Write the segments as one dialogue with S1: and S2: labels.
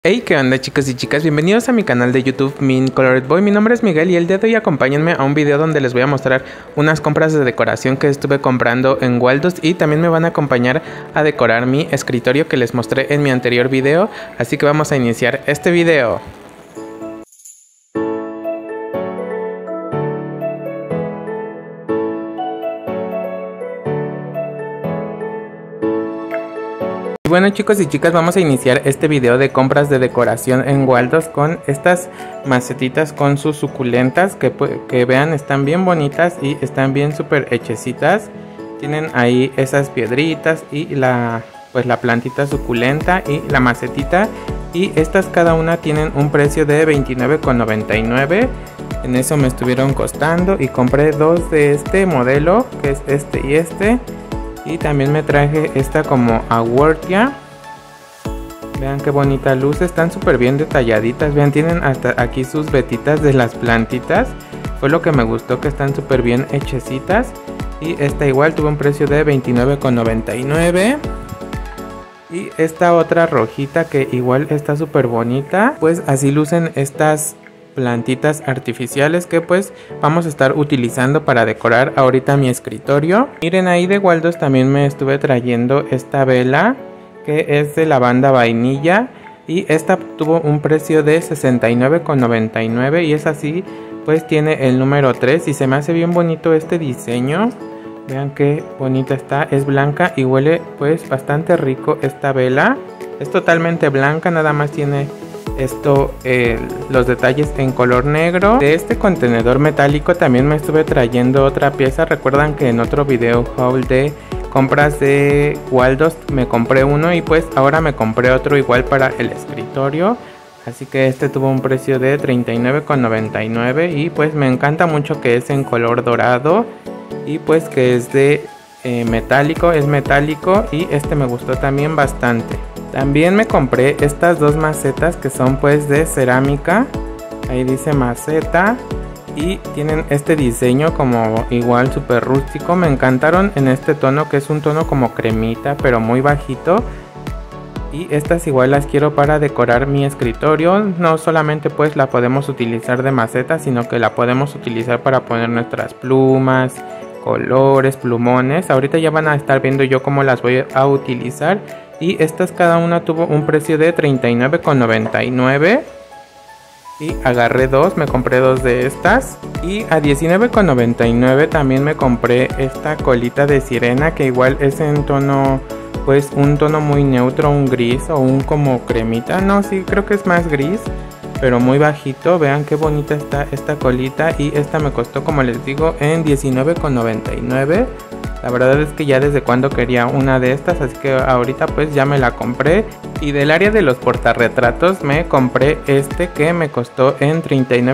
S1: Hey, ¿qué onda chicos y chicas? Bienvenidos a mi canal de YouTube Mint Colored Boy. Mi nombre es Miguel y el día de hoy acompáñenme a un video donde les voy a mostrar unas compras de decoración que estuve comprando en Waldos y también me van a acompañar a decorar mi escritorio que les mostré en mi anterior video. Así que vamos a iniciar este video. Bueno chicos y chicas, vamos a iniciar este video de compras de decoración en Waldos con estas macetitas con sus suculentas que vean, están bien bonitas y están bien súper hechecitas. Tienen ahí esas piedritas y la plantita suculenta y la macetita, y estas cada una tienen un precio de $29.99. En eso me estuvieron costando y compré dos de este modelo, que es este y este. Y también me traje esta como Awortia. Vean qué bonita luz, están súper bien detalladitas. Vean, tienen hasta aquí sus vetitas de las plantitas. Fue lo que me gustó, que están súper bien hechecitas. Y esta igual tuvo un precio de $29.99. Y esta otra rojita que igual está súper bonita. Pues así lucen estas plantitas artificiales que pues vamos a estar utilizando para decorar ahorita mi escritorio. Miren, ahí de Waldos también me estuve trayendo esta vela que es de lavanda vainilla, y esta tuvo un precio de $69.99 y es así, pues tiene el número 3 y se me hace bien bonito este diseño. Vean qué bonita está, es blanca y huele pues bastante rico esta vela. Es totalmente blanca, nada más tiene los detalles en color negro. De este contenedor metálico también me estuve trayendo otra pieza. Recuerdan que en otro video haul de compras de Waldos me compré uno y pues ahora me compré otro igual para el escritorio. Así que este tuvo un precio de $39.99 y pues me encanta mucho que es en color dorado y pues que es de metálico, es metálico, y este me gustó también bastante. También me compré estas dos macetas que son pues de cerámica. Ahí dice maceta y tienen este diseño como igual súper rústico. Me encantaron en este tono, que es un tono como cremita pero muy bajito. Y estas igual las quiero para decorar mi escritorio. No solamente pues la podemos utilizar de maceta, sino que la podemos utilizar para poner nuestras plumas, colores, plumones. Ahorita ya van a estar viendo yo cómo las voy a utilizar. Y estas cada una tuvo un precio de $39.99. Y agarré dos, me compré dos de estas. Y a $19.99 también me compré esta colita de sirena, que igual es en tono, pues un tono muy neutro, un gris o un como cremita. No, sí, creo que es más gris, pero muy bajito. Vean qué bonita está esta colita, y esta me costó, como les digo, en $19.99. La verdad es que ya desde cuando quería una de estas, así que ahorita pues ya me la compré. Y del área de los portarretratos me compré este que me costó en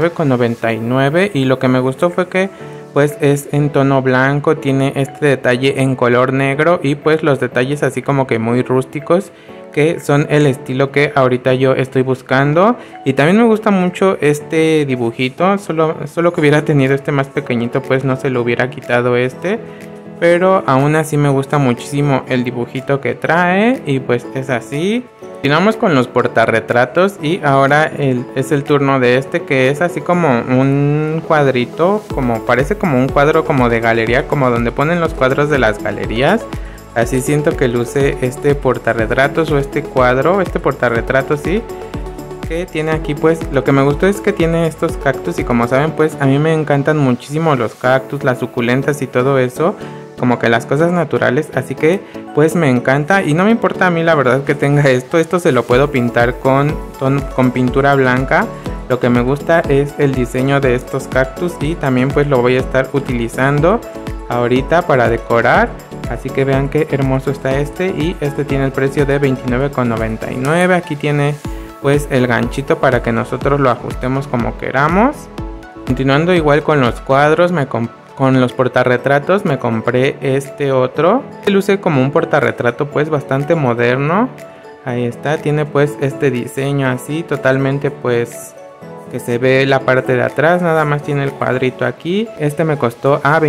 S1: $39.99, y lo que me gustó fue que pues es en tono blanco, tiene este detalle en color negro y pues los detalles así como que muy rústicos, que son el estilo que ahorita yo estoy buscando. Y también me gusta mucho este dibujito, solo que hubiera tenido este más pequeñito pues no se lo hubiera quitado este, pero aún así me gusta muchísimo el dibujito que trae. Y pues es así. Continuamos con los portarretratos y ahora es el turno de este, que es así como un cuadrito, como parece como un cuadro como de galería, como donde ponen los cuadros de las galerías. Así siento que luce este portarretratos o este cuadro, este portarretrato, sí, que tiene aquí pues lo que me gustó es que tiene estos cactus, y como saben pues a mí me encantan muchísimo los cactus, las suculentas y todo eso, como que las cosas naturales, así que pues me encanta y no me importa a mí la verdad que tenga esto se lo puedo pintar con pintura blanca. Lo que me gusta es el diseño de estos cactus y también pues lo voy a estar utilizando ahorita para decorar. Así que vean qué hermoso está este, y este tiene el precio de $29.99. Aquí tiene pues el ganchito para que nosotros lo ajustemos como queramos. Continuando igual con los cuadros, con los portarretratos me compré este otro. Luce como un portarretrato pues bastante moderno. Ahí está, tiene pues este diseño así totalmente pues que se ve la parte de atrás, nada más tiene el cuadrito aquí. Este me costó a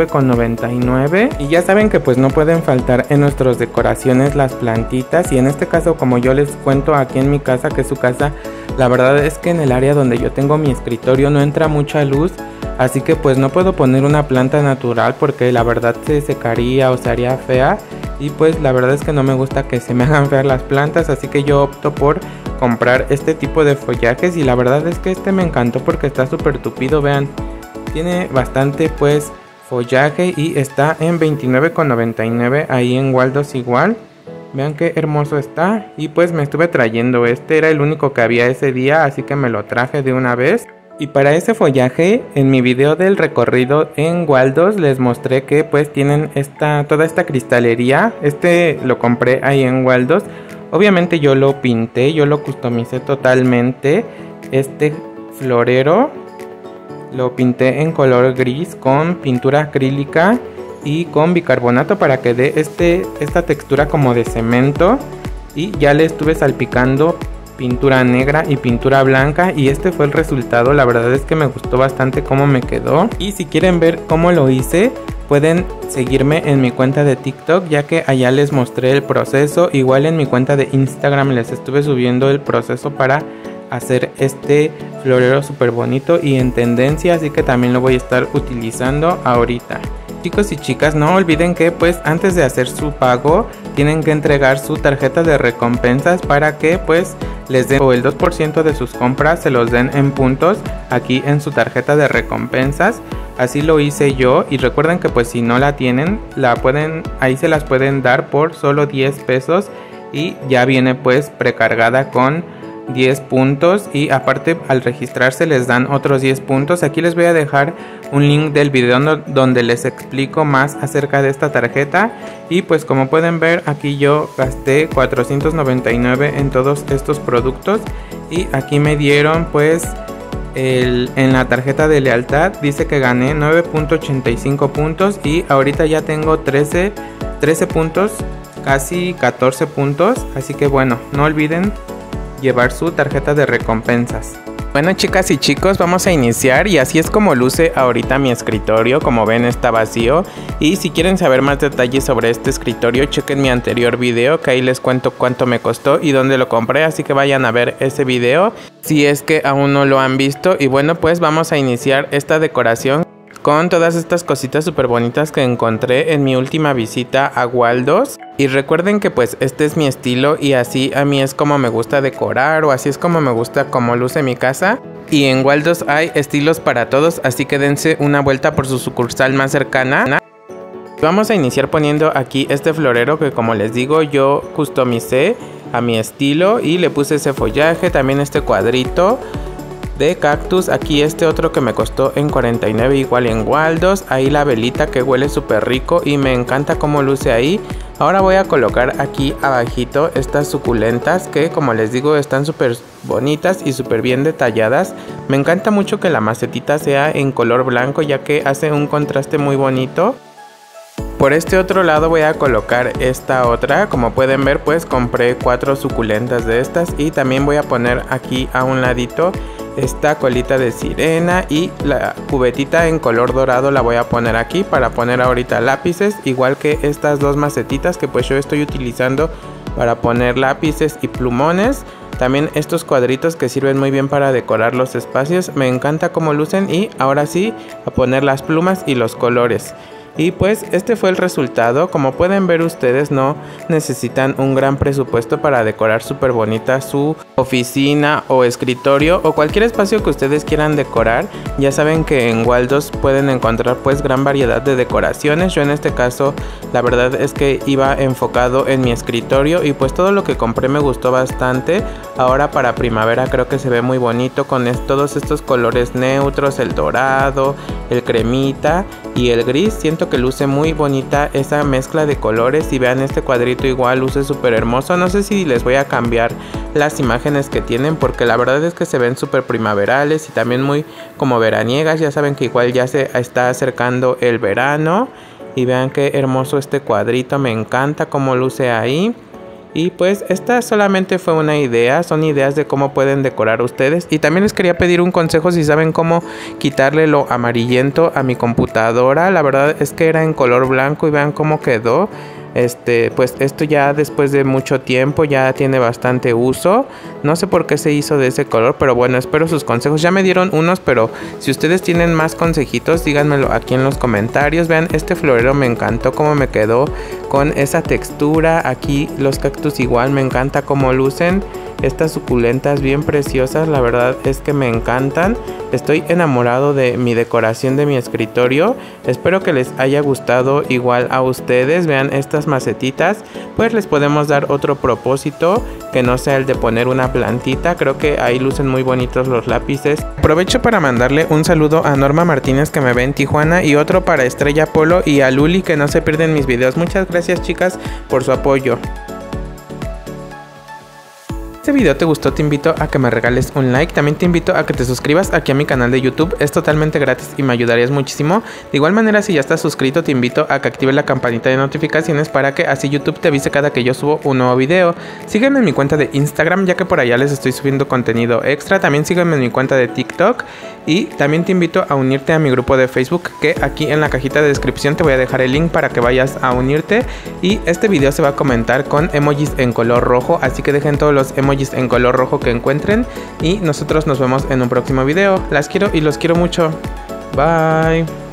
S1: $29.99 y ya saben que pues no pueden faltar en nuestras decoraciones las plantitas, y en este caso, como yo les cuento aquí en mi casa, que es su casa, la verdad es que en el área donde yo tengo mi escritorio no entra mucha luz, así que pues no puedo poner una planta natural porque la verdad se secaría o se haría fea, y pues la verdad es que no me gusta que se me hagan feas las plantas, así que yo opto por comprar este tipo de follajes, y la verdad es que este me encantó porque está súper tupido, vean, tiene bastante pues follaje y está en $29.99 ahí en Waldos igual. Vean qué hermoso está, y pues me estuve trayendo este, era el único que había ese día, así que me lo traje de una vez. Y para ese follaje, en mi video del recorrido en Waldos les mostré que pues tienen toda esta cristalería. Este lo compré ahí en Waldos. Obviamente yo lo pinté, yo lo customicé totalmente. Este florero lo pinté en color gris con pintura acrílica y con bicarbonato para que dé esta textura como de cemento, y ya le estuve salpicando pintura negra y pintura blanca, y este fue el resultado. La verdad es que me gustó bastante cómo me quedó, y si quieren ver cómo lo hice pueden seguirme en mi cuenta de TikTok, ya que allá les mostré el proceso. Igual en mi cuenta de Instagram les estuve subiendo el proceso para hacer este florero súper bonito y en tendencia, así que también lo voy a estar utilizando ahorita. Chicos y chicas, no olviden que pues antes de hacer su pago tienen que entregar su tarjeta de recompensas para que pues les den, o el 2% de sus compras se los den en puntos aquí en su tarjeta de recompensas. Así lo hice yo, y recuerden que pues si no la tienen, ahí se las pueden dar por solo 10 pesos y ya viene pues precargada con 10 puntos, y aparte al registrarse les dan otros 10 puntos. Aquí les voy a dejar un link del video donde les explico más acerca de esta tarjeta, y pues como pueden ver aquí yo gasté $499 en todos estos productos, y aquí me dieron pues en la tarjeta de lealtad dice que gané 9.85 puntos, y ahorita ya tengo 13 puntos, casi 14 puntos, así que bueno, no olviden llevar su tarjeta de recompensas. Bueno, chicas y chicos, vamos a iniciar, y así es como luce ahorita mi escritorio. Como ven, está vacío, y si quieren saber más detalles sobre este escritorio, chequen mi anterior video, que ahí les cuento cuánto me costó y dónde lo compré, así que vayan a ver ese video si es que aún no lo han visto. Y bueno, pues vamos a iniciar esta decoración con todas estas cositas súper bonitas que encontré en mi última visita a Waldos. Y recuerden que pues este es mi estilo, y así a mí es como me gusta decorar, o así es como me gusta como luce mi casa. Y en Waldos hay estilos para todos, así que dense una vuelta por su sucursal más cercana. Vamos a iniciar poniendo aquí este florero que, como les digo, yo customicé a mi estilo y le puse ese follaje, también este cuadrito de cactus, aquí este otro que me costó en 49 igual en Waldos, ahí la velita que huele súper rico y me encanta cómo luce ahí. Ahora voy a colocar aquí abajito estas suculentas que, como les digo, están súper bonitas y súper bien detalladas. Me encanta mucho que la macetita sea en color blanco, ya que hace un contraste muy bonito. Por este otro lado voy a colocar esta otra. Como pueden ver, pues compré 4 suculentas de estas, y también voy a poner aquí a un ladito esta colita de sirena, y la cubetita en color dorado la voy a poner aquí para poner ahorita lápices, igual que estas dos macetitas que pues yo estoy utilizando para poner lápices y plumones. También estos cuadritos que sirven muy bien para decorar los espacios, me encanta cómo lucen. Y ahora sí, a poner las plumas y los colores. Y pues este fue el resultado. Como pueden ver ustedes, no necesitan un gran presupuesto para decorar súper bonita su oficina o escritorio o cualquier espacio que ustedes quieran decorar. Ya saben que en Waldos pueden encontrar pues gran variedad de decoraciones. Yo en este caso la verdad es que iba enfocado en mi escritorio, y pues todo lo que compré me gustó bastante. Ahora para primavera creo que se ve muy bonito con todos estos colores neutros, el dorado, el cremita y el gris. Siento que luce muy bonita esa mezcla de colores, y vean este cuadrito igual luce súper hermoso. No sé si les voy a cambiar las imágenes que tienen, porque la verdad es que se ven súper primaverales y también muy como veraniegas. Ya saben que igual ya se está acercando el verano, y vean qué hermoso este cuadrito, me encanta cómo luce ahí. Y pues esta solamente fue una idea, son ideas de cómo pueden decorar ustedes. Y también les quería pedir un consejo si saben cómo quitarle lo amarillento a mi computadora. La verdad es que era en color blanco y vean cómo quedó. Pues esto ya después de mucho tiempo ya tiene bastante uso. No sé por qué se hizo de ese color, pero bueno, espero sus consejos. Ya me dieron unos, pero si ustedes tienen más consejitos, díganmelo aquí en los comentarios. Vean, este florero me encantó cómo me quedó con esa textura. Aquí los cactus igual, me encanta cómo lucen. Estas suculentas bien preciosas, la verdad es que me encantan. Estoy enamorado de mi decoración de mi escritorio. Espero que les haya gustado igual a ustedes. Vean estas macetitas, pues les podemos dar otro propósito que no sea el de poner una plantita. Creo que ahí lucen muy bonitos los lápices. Aprovecho para mandarle un saludo a Norma Martínez que me ve en Tijuana y otro para Estrella Polo y a Luli que no se pierden mis videos. Muchas gracias chicas por su apoyo. Si este video te gustó, te invito a que me regales un like. También te invito a que te suscribas aquí a mi canal de YouTube. Es totalmente gratis y me ayudarías muchísimo. De igual manera, si ya estás suscrito, te invito a que actives la campanita de notificaciones para que así YouTube te avise cada que yo subo un nuevo video. Sígueme en mi cuenta de Instagram, ya que por allá les estoy subiendo contenido extra. También sígueme en mi cuenta de TikTok. Y también te invito a unirte a mi grupo de Facebook, que aquí en la cajita de descripción te voy a dejar el link para que vayas a unirte. Y este video se va a comentar con emojis en color rojo, así que dejen todos los emojis en color rojo que encuentren. Y nosotros nos vemos en un próximo video. Las quiero y los quiero mucho. Bye.